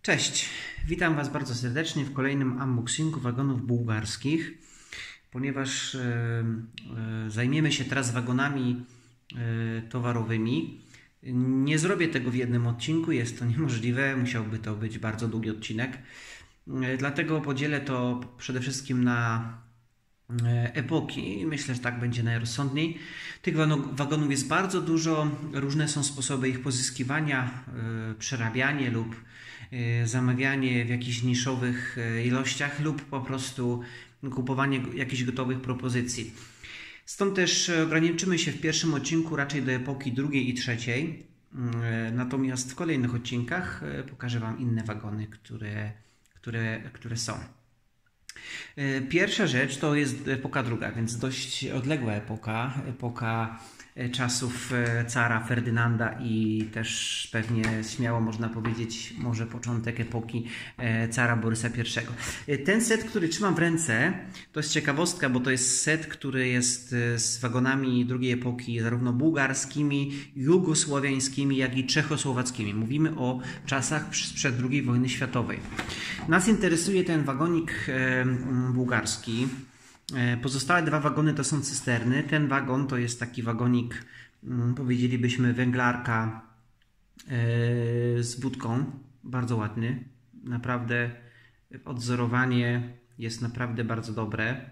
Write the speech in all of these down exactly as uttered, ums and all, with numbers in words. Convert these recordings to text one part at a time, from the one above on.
Cześć, witam Was bardzo serdecznie w kolejnym unboxingu wagonów bułgarskich. Ponieważ e, e, zajmiemy się teraz wagonami e, towarowymi, nie zrobię tego w jednym odcinku, jest to niemożliwe, musiałby to być bardzo długi odcinek. E, dlatego podzielę to przede wszystkim na e, epoki i myślę, że tak będzie najrozsądniej. Tych wagonów jest bardzo dużo, różne są sposoby ich pozyskiwania, e, przerabianie lub zamawianie w jakichś niszowych ilościach lub po prostu kupowanie jakichś gotowych propozycji. Stąd też ograniczymy się w pierwszym odcinku raczej do epoki drugiej i trzeciej. Natomiast w kolejnych odcinkach pokażę Wam inne wagony, które, które, które są. Pierwsza rzecz to jest epoka druga, więc dość odległa epoka, epoka czasów cara Ferdynanda i też pewnie śmiało można powiedzieć może początek epoki cara Borysa pierwszego. Ten set, który trzymam w ręce, to jest ciekawostka, bo to jest set, który jest z wagonami drugiej epoki, zarówno bułgarskimi, jugosłowiańskimi, jak i czechosłowackimi. Mówimy o czasach sprzed drugiej wojny światowej. Nas interesuje ten wagonik bułgarski. Pozostałe dwa wagony to są cysterny. Ten wagon to jest taki wagonik, powiedzielibyśmy, węglarka z budką. Bardzo ładny. Naprawdę odzorowanie jest naprawdę bardzo dobre.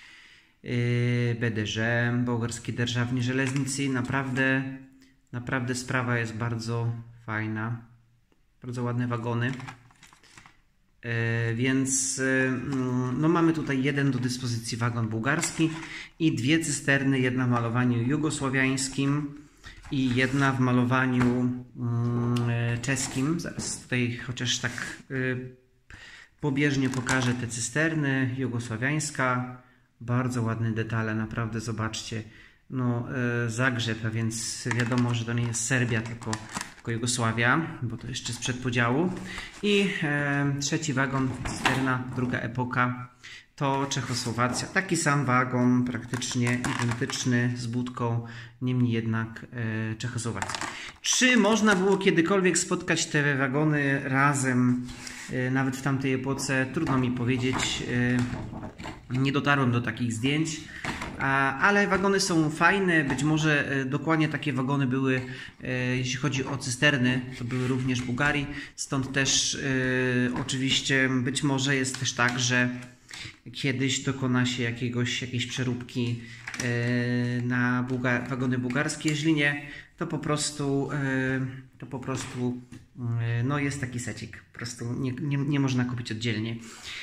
B D Ż, Bułgarskie Державne Żeleznicy. Naprawdę, naprawdę sprawa jest bardzo fajna. Bardzo ładne wagony. Więc no, mamy tutaj jeden do dyspozycji wagon bułgarski i dwie cysterny, jedna w malowaniu jugosłowiańskim i jedna w malowaniu czeskim. Zaraz tutaj chociaż tak pobieżnie pokażę te cysterny. Jugosłowiańska, bardzo ładne detale, naprawdę zobaczcie. No, Zagrzeb, a więc wiadomo, że to nie jest Serbia, tylko Jugosławia, bo to jeszcze sprzed podziału. I e, trzeci wagon, cysterna, druga epoka, to Czechosłowacja. Taki sam wagon, praktycznie identyczny z budką, niemniej jednak e, Czechosłowacja. Czy można było kiedykolwiek spotkać te wagony razem, e, nawet w tamtej epoce? Trudno mi powiedzieć. E, nie dotarłem do takich zdjęć. Ale wagony są fajne, być może dokładnie takie wagony były, jeśli chodzi o cysterny, to były również w Bułgarii, stąd też e, oczywiście być może jest też tak, że kiedyś dokona się jakiegoś, jakiejś przeróbki e, na bułga wagony bułgarskie, jeżeli nie, to po prostu, e, to po prostu e, no jest taki secik, po prostu nie, nie, nie można kupić oddzielnie.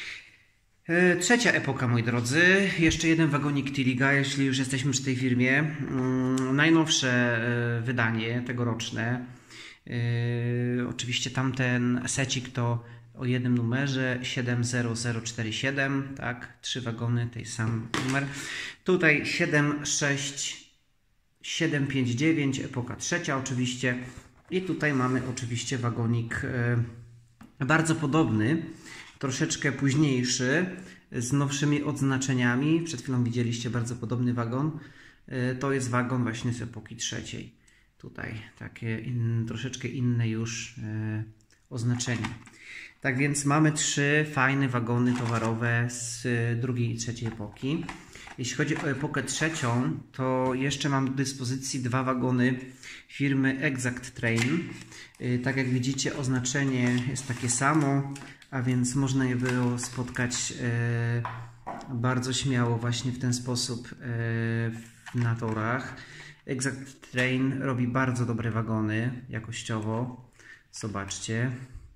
Trzecia epoka, moi drodzy, jeszcze jeden wagonik Tiliga, jeśli już jesteśmy przy tej firmie. Najnowsze wydanie, tegoroczne. Oczywiście tamten secik to o jednym numerze siedem zero zero cztery siedem, tak, trzy wagony, tej sam numer. Tutaj siedem sześć siedem pięć dziewięć, epoka trzecia oczywiście. I tutaj mamy oczywiście wagonik bardzo podobny, troszeczkę późniejszy, z nowszymi odznaczeniami. Przed chwilą widzieliście bardzo podobny wagon. To jest wagon właśnie z epoki trzeciej. Tutaj takie in, troszeczkę inne już e, oznaczenie. Tak więc mamy trzy fajne wagony towarowe z drugiej i trzeciej epoki. Jeśli chodzi o epokę trzecią, to jeszcze mam do dyspozycji dwa wagony firmy Exact Train. E, tak jak widzicie, oznaczenie jest takie samo, a więc można je było spotkać e, bardzo śmiało właśnie w ten sposób e, na torach. Exact Train robi bardzo dobre wagony jakościowo. Zobaczcie.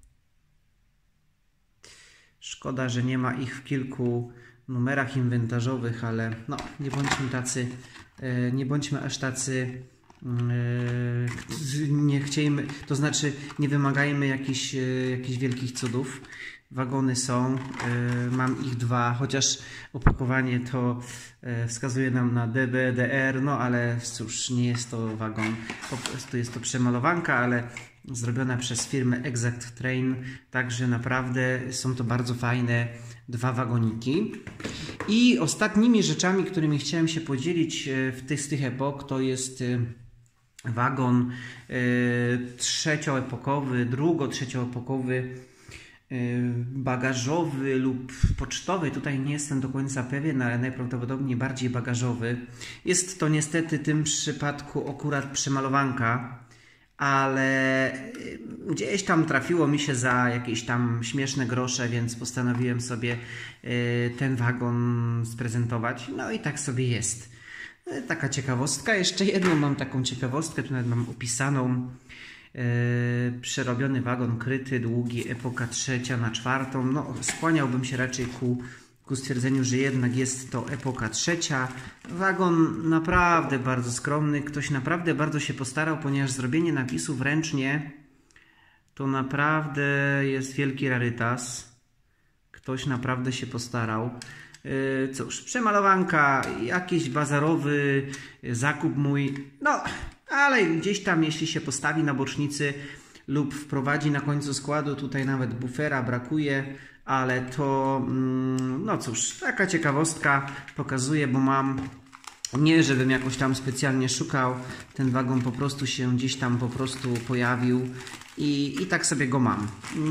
Szkoda, że nie ma ich w kilku numerach inwentarzowych, ale no, nie bądźmy tacy, e, nie bądźmy aż tacy, e, nie chciejmy, to znaczy nie wymagajmy jakichś, e, jakichś wielkich cudów. Wagony są, y, mam ich dwa, chociaż opakowanie to y, wskazuje nam na D B, D R, no ale cóż, nie jest to wagon, po prostu jest to przemalowanka, ale zrobiona przez firmę Exact Train, także naprawdę są to bardzo fajne dwa wagoniki. I ostatnimi rzeczami, którymi chciałem się podzielić w tych, z tych epok, to jest y, wagon y, trzecioepokowy, drugo-trzecioepokowy bagażowy lub pocztowy, tutaj nie jestem do końca pewien, ale najprawdopodobniej bardziej bagażowy. Jest to niestety w tym przypadku akurat przemalowanka, ale gdzieś tam trafiło mi się za jakieś tam śmieszne grosze, więc postanowiłem sobie ten wagon sprezentować. No i tak sobie jest. Taka ciekawostka. Jeszcze jedną mam taką ciekawostkę, tu nawet mam opisaną. Yy, przerobiony wagon kryty, długi, epoka trzecia na czwartą. No, skłaniałbym się raczej ku, ku stwierdzeniu, że jednak jest to epoka trzecia. Wagon naprawdę bardzo skromny. Ktoś naprawdę bardzo się postarał, ponieważ zrobienie napisów ręcznie to naprawdę jest wielki rarytas. Ktoś naprawdę się postarał. Yy, cóż, przemalowanka, jakiś bazarowy zakup mój. No, ale gdzieś tam, jeśli się postawi na bocznicy lub wprowadzi na końcu składu, tutaj nawet bufera brakuje, ale to, no cóż, taka ciekawostka pokazuje, bo mam, nie żebym jakoś tam specjalnie szukał, ten wagon po prostu się gdzieś tam po prostu pojawił i, i tak sobie go mam.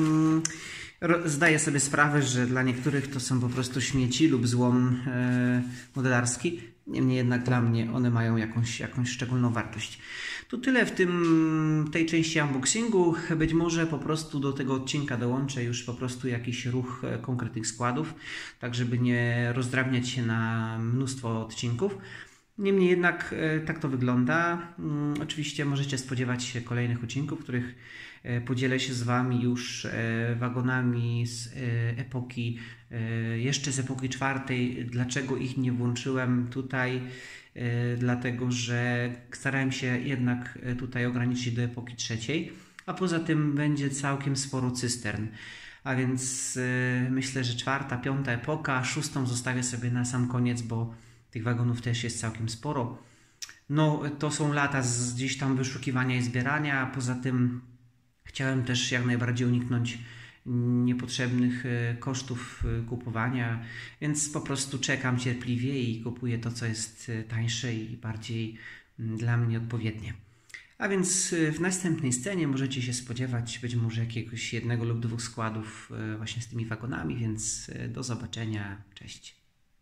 Zdaję sobie sprawę, że dla niektórych to są po prostu śmieci lub złom e, modelarski. Niemniej jednak dla mnie one mają jakąś, jakąś szczególną wartość. To tyle w tym, tej części unboxingu. Być może po prostu do tego odcinka dołączę już po prostu jakiś ruch konkretnych składów, tak żeby nie rozdrabniać się na mnóstwo odcinków. Niemniej jednak e, tak to wygląda. Um, oczywiście możecie spodziewać się kolejnych odcinków, w których e, podzielę się z Wami już e, wagonami z e, epoki, e, jeszcze z epoki czwartej. Dlaczego ich nie włączyłem tutaj? E, dlatego, że starałem się jednak tutaj ograniczyć do epoki trzeciej, a poza tym będzie całkiem sporo cystern. A więc e, myślę, że czwarta, piąta epoka, szóstą zostawię sobie na sam koniec, bo tych wagonów też jest całkiem sporo. No, to są lata z gdzieś tam wyszukiwania i zbierania, a poza tym chciałem też jak najbardziej uniknąć niepotrzebnych kosztów kupowania, więc po prostu czekam cierpliwie i kupuję to, co jest tańsze i bardziej dla mnie odpowiednie. A więc w następnej scenie możecie się spodziewać być może jakiegoś jednego lub dwóch składów właśnie z tymi wagonami, więc do zobaczenia. Cześć.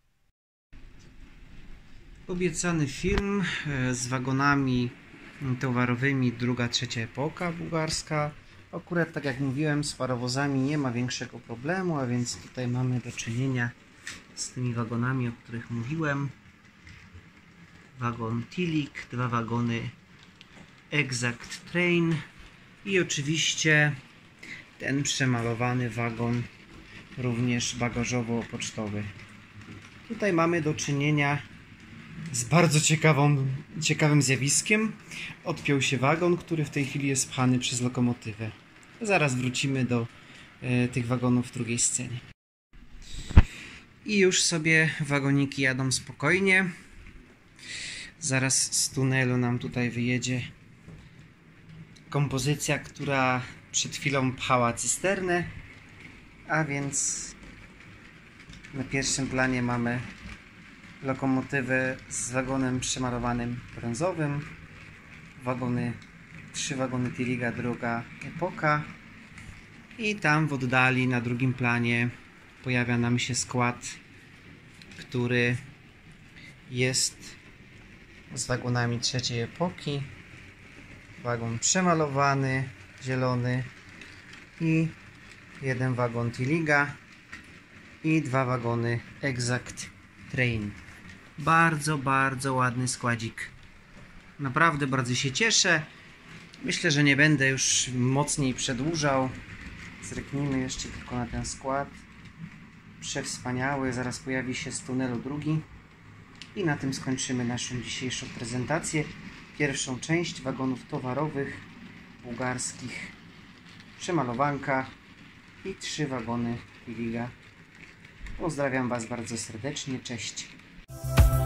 Obiecany film z wagonami towarowymi druga, trzecia epoka bułgarska. Akurat tak jak mówiłem, z parowozami nie ma większego problemu, a więc tutaj mamy do czynienia z tymi wagonami, o których mówiłem. Wagon Tilik, dwa wagony Exact Train i oczywiście ten przemalowany wagon również bagażowo-pocztowy. Tutaj mamy do czynienia z bardzo ciekawą, ciekawym zjawiskiem. Odpiął się wagon, który w tej chwili jest pchany przez lokomotywę. Zaraz wrócimy do e, tych wagonów w drugiej scenie. I już sobie wagoniki jadą spokojnie. Zaraz z tunelu nam tutaj wyjedzie kompozycja, która przed chwilą pchała cysternę. A więc na pierwszym planie mamy lokomotywę z wagonem przemalowanym brązowym, wagony, trzy wagony Tiliga, druga epoka i tam w oddali na drugim planie pojawia nam się skład, który jest z wagonami trzeciej epoki, wagon przemalowany, zielony i jeden wagon Tiliga i dwa wagony Exact Train. Bardzo, bardzo ładny składzik. Naprawdę bardzo się cieszę. Myślę, że nie będę już mocniej przedłużał. Zerknijmy jeszcze tylko na ten skład. Przewspaniały. Zaraz pojawi się z tunelu drugi. I na tym skończymy naszą dzisiejszą prezentację. Pierwszą część wagonów towarowych bułgarskich. Przemalowanka i trzy wagony Tiliga. Pozdrawiam Was bardzo serdecznie. Cześć.